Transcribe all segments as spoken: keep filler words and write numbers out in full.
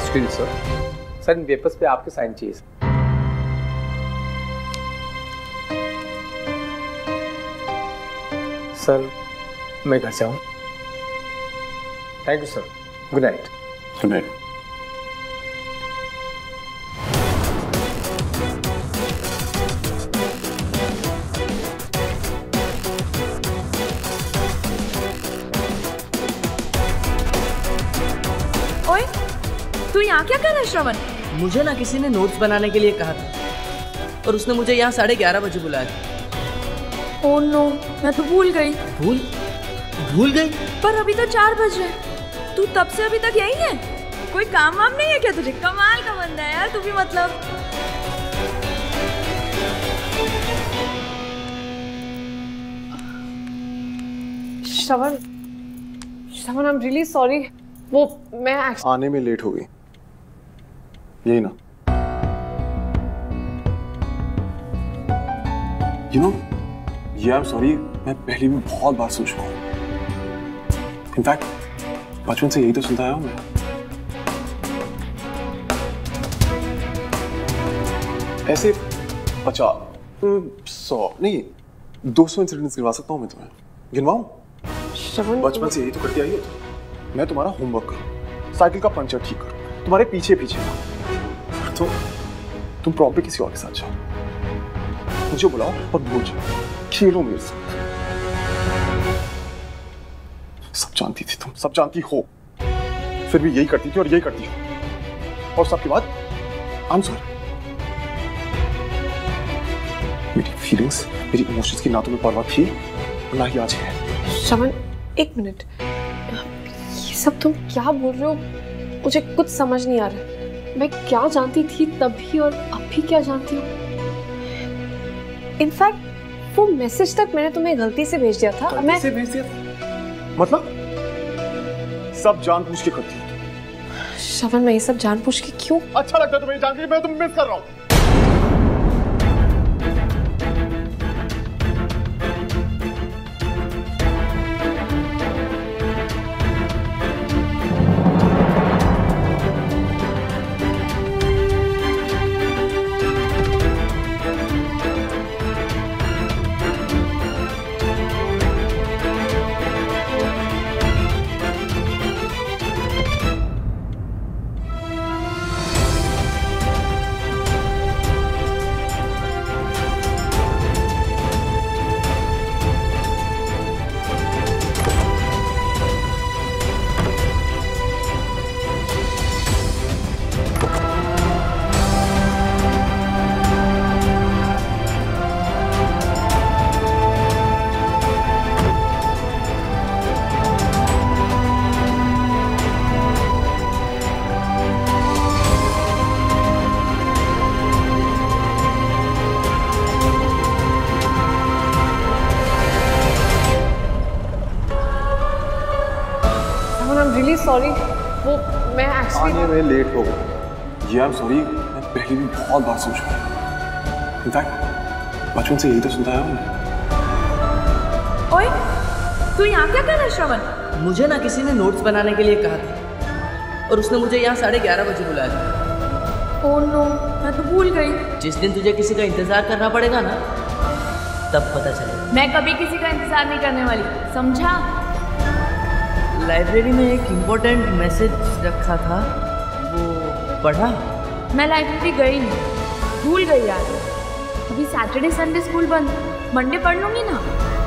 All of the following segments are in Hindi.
एक्सक्यूज सर, सर इन पेपर्स पे आपके साइन चाहिए सर। मैं घर जाऊँ? Thank you sir, good night. Good night. ओए, तू यहाँ क्या कर रहा है श्रवण? मुझे ना किसी ने नोट्स बनाने के लिए कहा था और उसने मुझे यहाँ साढ़े ग्यारह बजे बुलाया था। ओह नो, मैं तो भूल गई। भूल भूल गई? पर अभी तो चार बज रहे। तू तब से अभी तक यही है? कोई काम वाम नहीं है क्या तुझे? कमाल का बंदा है यार तू भी। मतलब Shravan, Shravan I am really sorry. वो मैं आने में लेट हो गई, यही ना? यू नो, ये आई एम सॉरी मैं पहले भी बहुत बार सुन चुका हूँ। इनफैक्ट बचपन से यही तो सुनता आया हूँ मैं। ऐसे पचास सौ नहीं दो सौ इंसिडेंट्स गिनवा सकता हूँ मैं तुम्हें। गिनवाऊं? श्रवण, बचपन से यही तो करती आई हो तुम। मैं तुम्हारा होमवर्क करूँ, साइकिल का पंचर ठीक करूँ, तुम्हारे पीछे पीछे तो तुम प्रॉप पे किसी और के साथ जाओ, मुझे बुलाओ और भूल जाओ, खेलो मेरे साथ। सब जानती थी तुम, सब जानती हो, फिर भी यही करती थी और यही करती हो। और सबके बाद आई एम सॉरी। मेरी फीलिंग्स, मेरी इमोशंस की ना तुम्हें परवाह थी ना ही आज है। श्रवण एक मिनट, ये सब तुम क्या बोल रहे हो? मुझे कुछ समझ नहीं आ रहा। मैं क्या जानती थी तभी और अभी क्या जानती हूँ? इनफैक्ट वो मैसेज तक मैंने तुम्हें गलती से भेज दिया था। मैं से भेज दिया था? मतलब सब जानबूझ के करती हो? श्रवण, मैं ये सब जानबूझ के क्यों? अच्छा लगता है तुम्हें जान के मैं तुम्हें मिस कर रहा हूँ। सॉरी, वो मैं एक्चुअली आने में लेट हो गई। ये आई एम सॉरी मैं पहले भी बहुत बार सोच रहा हूँ। इनफैक्ट बचपन से यही तो सुनता आया हूँ मैं। ओए, तू यहाँ क्या कर रहा है श्रवण? मुझे ना किसी ने नोट्स बनाने के लिए कहा था और उसने मुझे यहाँ साढ़े ग्यारह बजे बुलाया था। ओह नो, मैं तो भूल गई। जिस दिन तुझे किसी का इंतजार करना पड़ेगा ना, तब पता चलेगा। मैं कभी किसी का इंतजार नहीं करने वाली, समझा? लाइब्रेरी में एक इम्पोर्टेंट मैसेज रखा था, वो पढ़ा? मैं लाइब्रेरी गई नहीं, भूल गई यार। अभी सैटरडे संडे स्कूल बंद, मंडे पढ़ लूंगी ना।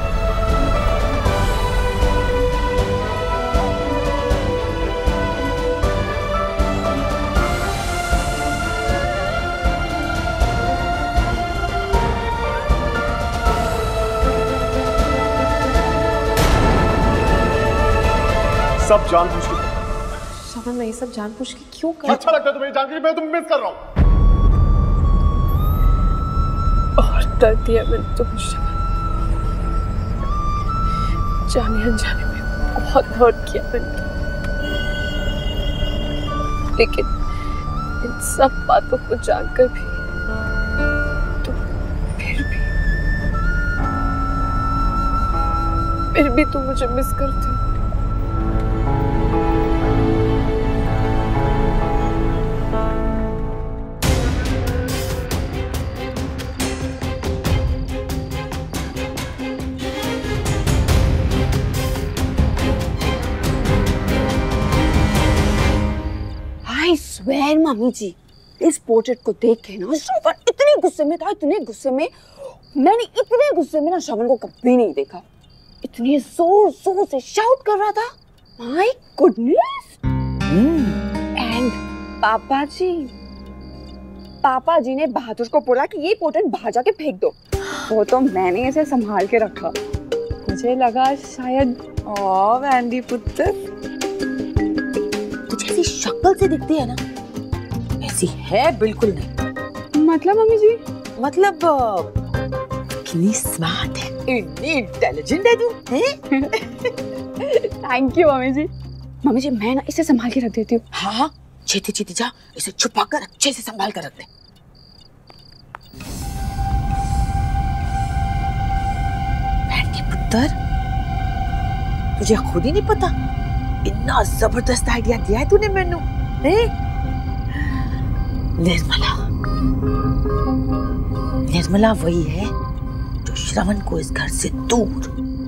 सब जानबूझ के। श्रवण, मैं ये सब जानबूझ के क्यों कर? अच्छा लगता है तुम्हें जान के मैं तुम्हें मिस कर रहा हूँ। और डर दिया मैंने तुम्हें श्रवण, जाने अनजाने में बहुत हर्ट किया मैंने, लेकिन इन सब बातों को जानकर भी तुम फिर भी फिर भी तुम मुझे मिस करते हो। स्वेर मम्मी जी, इस पोर्ट्रेट को देख के ना श्रवण इतने गुस्से में था, इतने गुस्से में, मैंने इतने गुस्से में ना श्रवण को कभी नहीं देखा। इतने जोर जोर से शाउट कर रहा था, माय गुडनेस। एंड पापा जी पापा जी ने बहादुर को बोला कि ये पोर्ट्रेट बाहर जाके फेंक दो। वो तो मैंने इसे संभाल के रखा। मुझे लगा शायद ओ वैंडी पुत्र, तुझे ऐसी शक्ल से दिखती है ना, ऐसी है बिल्कुल नहीं। मतलब मम्मी जी? मतलब कितनी स्मार्ट है, इतनी इंटेलिजेंट है तू। Thank you mummy ji. Mummy ji मैं ना इसे संभाल के रख देती हूँ। हाँ हाँ छेती छेती जा, इसे छुपा कर अच्छे से संभाल कर रख दे। वैंडी पुत्र, तुझे खुद ही नहीं पता, इतना जबरदस्त आइडिया दिया है तूने मैनू। निर्मला निर्मला वही है जो श्रवण को इस घर से दूर,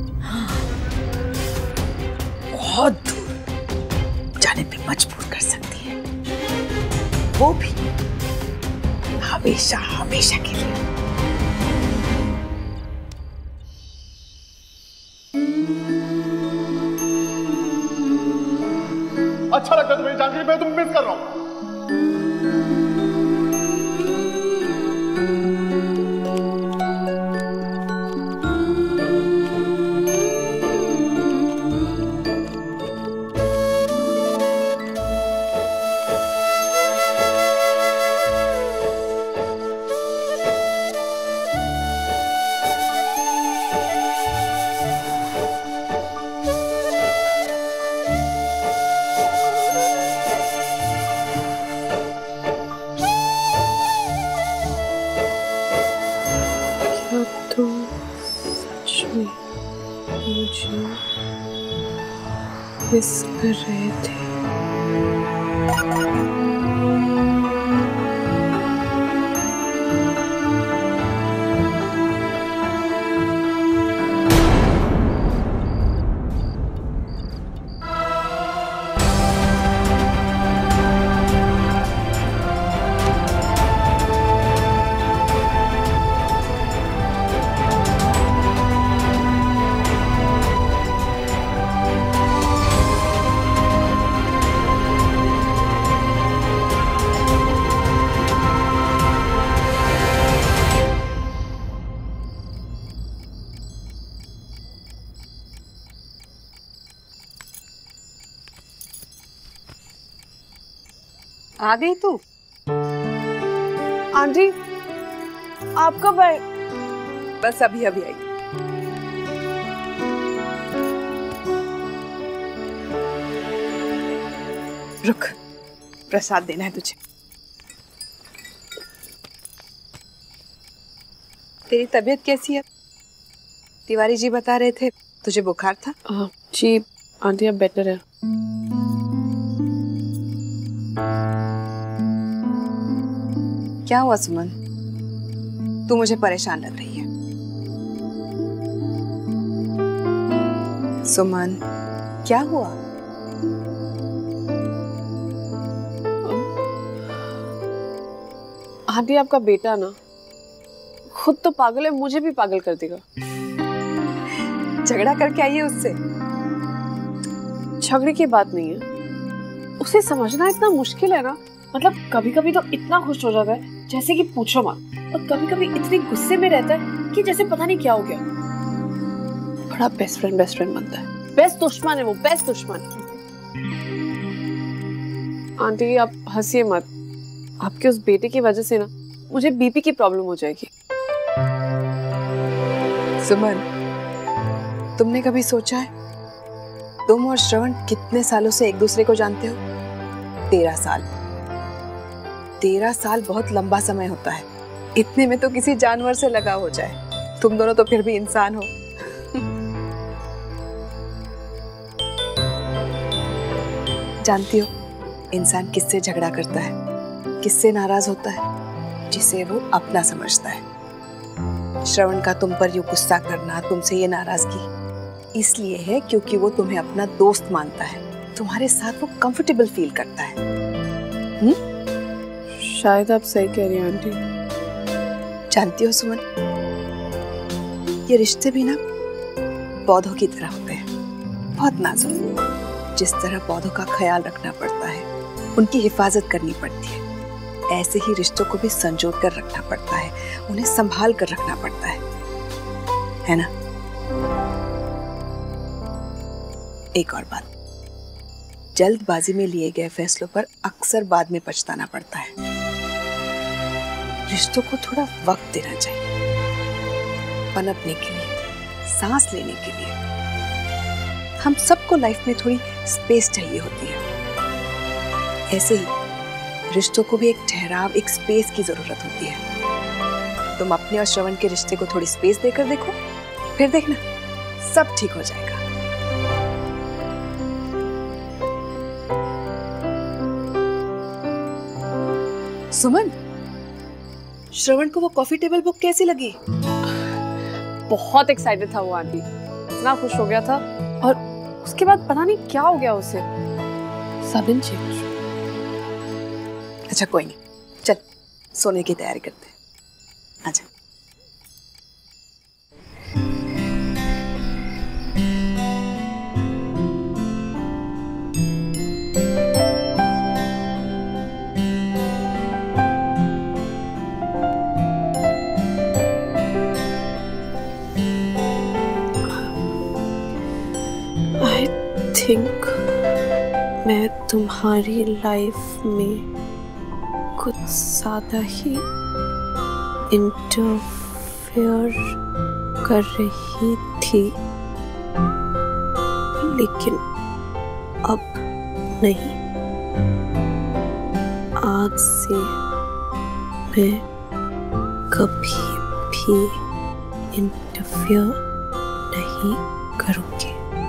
बहुत दूर जाने पे मजबूर कर सकती है, वो भी हमेशा हमेशा के लिए। अच्छा लगता है तुम्हें जानकारी, मैं तुम्हें मिस कर रहा हूं। मिस कर रहे थे। आ गई तू? आंटी आप कब आए? बस अभी अभी आई। रुक, प्रसाद देना है तुझे। तेरी तबीयत कैसी है? तिवारी जी बता रहे थे तुझे बुखार था। हाँ जी आंटी अब बेटर है। क्या हुआ सुमन, तू मुझे परेशान लग रही है। सुमन क्या हुआ? आंटी आपका बेटा ना खुद तो पागल है, मुझे भी पागल कर देगा। झगड़ा करके आई है उससे? झगड़े की बात नहीं है, उसे समझना इतना मुश्किल है ना। मतलब कभी कभी तो इतना खुश हो जाता है जैसे कि पूछो मत, और कभी कभी इतने गुस्से में रहता है कि जैसे पता नहीं क्या हो गया। बड़ा बेस्ट फ्रेंड बेस्ट फ्रेंड बनता है, बेस्ट दुश्मन है वो, बेस्ट दुश्मन। आंटी आप हंसिए मत, आपके उस बेटे की वजह से ना मुझे बीपी की प्रॉब्लम हो जाएगी। सुमन तुमने कभी सोचा है तुम और श्रवण कितने सालों से एक दूसरे को जानते हो? तेरह साल। तेरह साल बहुत लंबा समय होता है। इतने में तो किसी जानवर से लगा हो जाए, तुम दोनों तो फिर भी इंसान हो। जानती हो इंसान किससे झगड़ा करता है, किससे नाराज होता है? जिसे वो अपना समझता है। श्रवण का तुम पर यूं गुस्सा करना, तुमसे ये नाराजगी इसलिए है क्योंकि वो तुम्हें अपना दोस्त मानता है, तुम्हारे साथ वो कंफर्टेबल फील करता है। हुँ? शायद आप सही कह रही हैं आंटी। जानती हो सुमन, ये रिश्ते भी ना पौधों की तरह होते हैं, बहुत नाजुक। जिस तरह पौधों का ख्याल रखना पड़ता है, उनकी हिफाजत करनी पड़ती है, ऐसे ही रिश्तों को भी संजो कर रखना पड़ता है, उन्हें संभाल कर रखना पड़ता है, है ना? एक और बात, जल्दबाजी में लिए गए फैसलों पर अक्सर बाद में पछताना पड़ता है। रिश्तों को थोड़ा वक्त देना चाहिए, पनपने के लिए, सांस लेने के लिए। हम सबको लाइफ में थोड़ी स्पेस चाहिए होती है, ऐसे ही रिश्तों को भी एक ठहराव, एक स्पेस की जरूरत होती है। तुम अपने और श्रवण के रिश्ते को थोड़ी स्पेस देकर देखो, फिर देखना सब ठीक हो जाएगा। सुमन, श्रवण को वो कॉफी टेबल बुक कैसी लगी? बहुत एक्साइटेड था वो आंटी, इतना खुश हो गया था, और उसके बाद पता नहीं क्या हो गया उसे, सडन चेंज। अच्छा कोई नहीं, चल सोने की तैयारी करते हैं, आजा। थिंक मैं तुम्हारी लाइफ में कुछ ज्यादा ही इंटरफेयर कर रही थी, लेकिन अब नहीं। आज से मैं कभी भी इंटरफेयर नहीं करूँगी।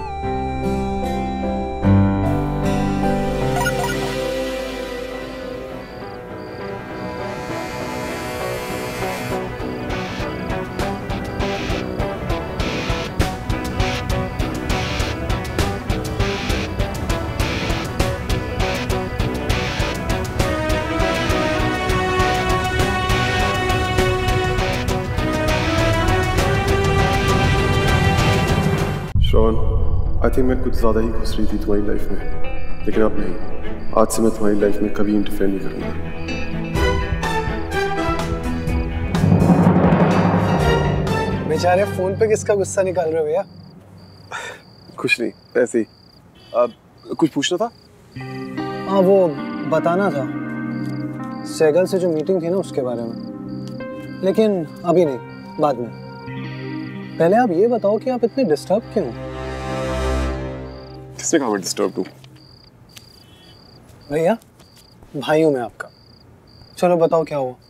श्रवण, आई थिंक मैं कुछ ज़्यादा ही घुस रही थी तुम्हारी लाइफ में, लेकिन अब नहीं। आज से मैं तुम्हारी लाइफ में कभी इंटरफेयर नहीं करूँगा। बेचारे फोन पे किसका गुस्सा निकाल रहे हो भैया? कुछ नहीं, ऐसे ही। अब कुछ पूछना था? हाँ, वो बताना था सैगल से जो मीटिंग थी ना उसके बारे में, लेकिन अभी नहीं, बाद में। पहले आप ये बताओ कि आप इतने डिस्टर्ब क्यों? किसने कहा मैं डिस्टर्ब हूँ? भैया, भाई हूँ मैं आपका। चलो बताओ क्या हुआ?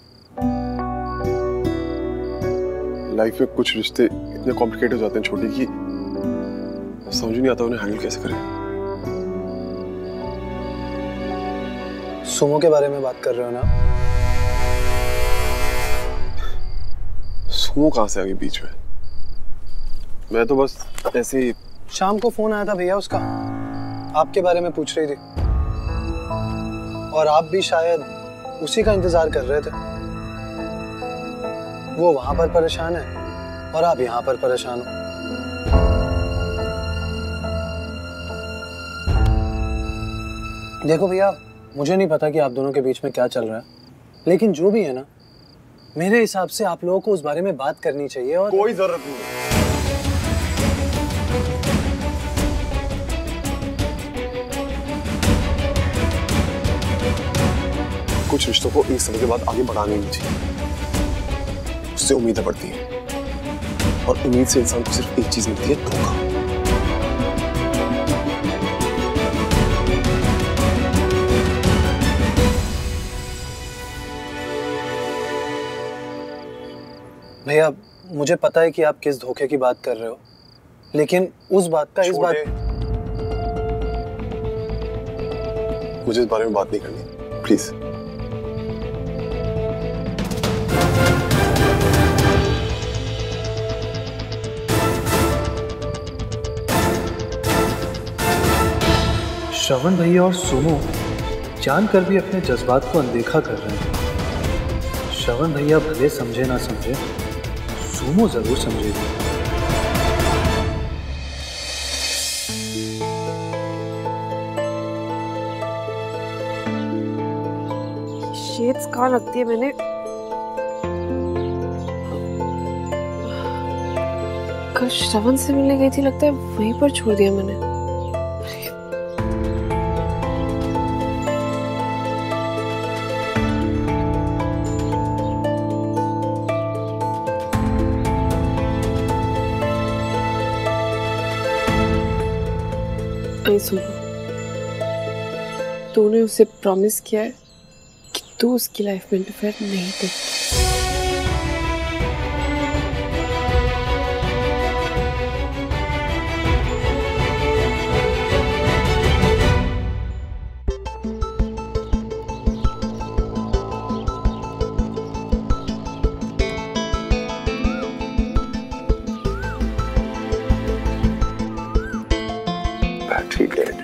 लाइफ में कुछ रिश्ते इतने कॉम्प्लिकेटेड हो जाते हैं छोटे कि समझ नहीं आता उन्हें हैंडल कैसे करें। सुमो के बारे में बात कर रहे हो ना? सुमो कहाँ से आ गई बीच में? मैं तो बस ऐसे ही। शाम को फोन आया था भैया उसका, आपके बारे में पूछ रही थी, और आप भी शायद उसी का इंतजार कर रहे थे। वो वहां पर परेशान है और आप यहाँ पर परेशान हो। देखो भैया, मुझे नहीं पता कि आप दोनों के बीच में क्या चल रहा है, लेकिन जो भी है ना, मेरे हिसाब से आप लोगों को उस बारे में बात करनी चाहिए। और कोई जरूरत नहीं है। कुछ रिश्तों को एक समय के बाद आगे बढ़ाने नहीं चाहिए, उससे उम्मीदें बढ़ती हैं, और उम्मीद से इंसान को सिर्फ एक चीज मिलती है, धोखा। भैया, मुझे पता है कि आप किस धोखे की बात कर रहे हो, लेकिन उस बात का इस बात मुझे इस बारे में बात नहीं करनी, प्लीज। श्रवण भैया और सुमो जानकर भी अपने जज्बात को अनदेखा कर रहे हैं। श्रवण भैया भले समझे ना समझे, सुमो जरूर समझेगी। शेड्स कहाँ रखती है मैंने? कल श्रवण से मिलने गई थी, लगता है वहीं पर छोड़ दिया मैंने। सुनो, तूने उसे प्रॉमिस किया है कि तू उसकी लाइफ में इंटरफेयर नहीं करेगी। Battery dead.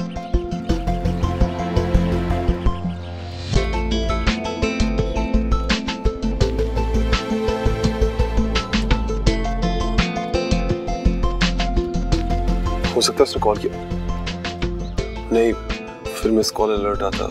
हो सकता है उसने कॉल किया। नहीं, फिर मिस कॉल अलर्ट आता।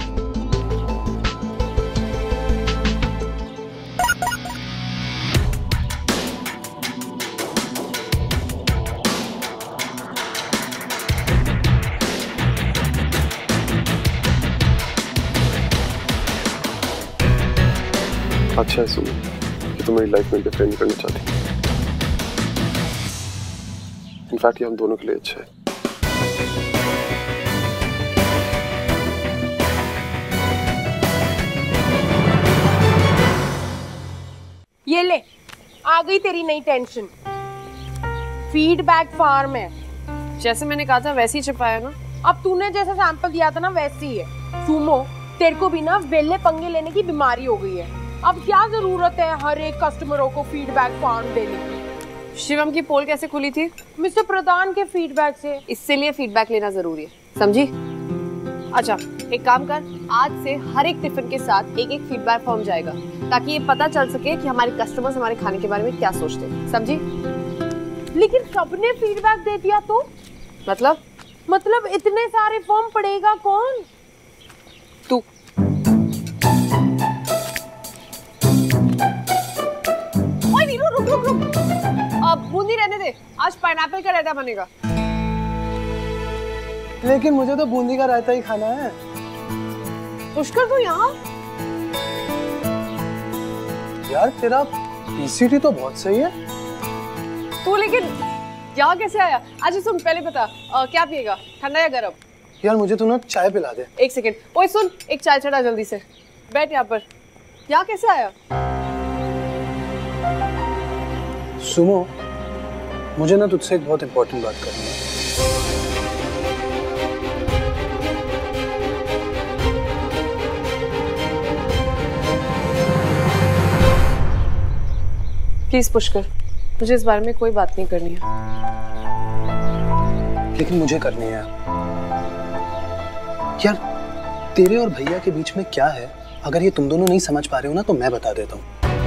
अच्छा है सुमन कि तुम मेरी लाइफ में इंटरफेयर नहीं करना चाहती। इनफैक्ट ये हम दोनों के लिए अच्छा है। ये ले, आ गई तेरी नई टेंशन। फीडबैक फार्म है। जैसे मैंने कहा था वैसे ही छपाया ना। अब तूने जैसा सैंपल दिया था ना वैसे ही है। सुमो, तेरे को भी ना वेले पंगे लेने की बीमारी हो गई है। अब क्या जरूरत है हर एक कस्टमरों को फीडबैक फॉर्म देने की? शिवम की पोल कैसे खुली थी? मिस्टर प्रधान के फीडबैक से। इससे लिए फीडबैक लेना जरूरी है, समझी? अच्छा, एक काम कर, आज से हर एक टिफिन के साथ एक एक फीडबैक फॉर्म जाएगा, ताकि ये पता चल सके कि हमारे कस्टमर्स हमारे खाने के बारे में क्या सोचते हैं, समझी? लेकिन सबने फीडबैक दे दिया तो? मतलब? मतलब इतने सारे फॉर्म पढ़ेगा कौन? तू। रुक रुक रुक, अब बूंदी रहने दे, आज पाइनएप्पल का रायता बनेगा। लेकिन मुझे तो बूंदी का रायता ही खाना है। पुष्कर तू यहाँ? यार तेरा पीसीटी तो बहुत सही है। तू लेकिन यहाँ कैसे आया? अच्छा सुन, पहले बता, आ, क्या पिएगा, ठंडा या गरम? यार मुझे तू ना चाय पिला दे। एक सेकेंड, ओए सुन, एक चाय चढ़ा जल्दी से। बैठ यहाँ पर। यहाँ कैसे आया? सुमो, मुझे ना तुझसे एक बहुत इंपॉर्टेंट बात करनी है। प्लीज पुष्कर, मुझे इस बारे में कोई बात नहीं करनी है। लेकिन मुझे करनी है यार। तेरे और भैया के बीच में क्या है, अगर ये तुम दोनों नहीं समझ पा रहे हो ना तो मैं बता देता हूँ।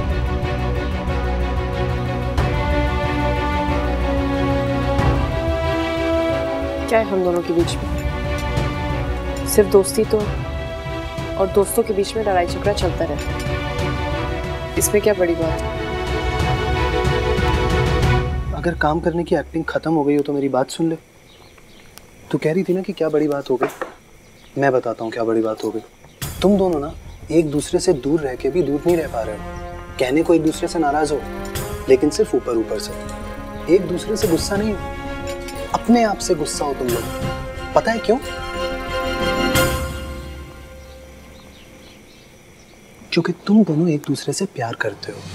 क्या है हम दोनों के बीच में? सिर्फ दोस्ती तो, और दोस्तों के बीच में लड़ाई झगड़ा चलता रहता है। इसमें क्या बड़ी बात है? अगर काम करने की एक्टिंग खत्म हो गई हो तो मेरी बात सुन ले। तू कह रही थी ना कि क्या बड़ी बात हो गई, मैं बताता हूँ क्या बड़ी बात हो गई। तुम दोनों ना एक दूसरे से दूर रह के भी दूर नहीं रह पा रहे हो। कहने को एक दूसरे से नाराज हो, लेकिन सिर्फ ऊपर ऊपर से। एक दूसरे से गुस्सा नहीं, अपने आप से गुस्सा हो तुम लोग। पता है क्यों? क्योंकि तुम दोनों एक दूसरे से प्यार करते हो।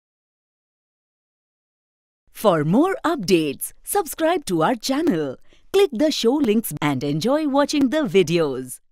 For more updates, subscribe to our channel, Click the show links and enjoy watching the videos.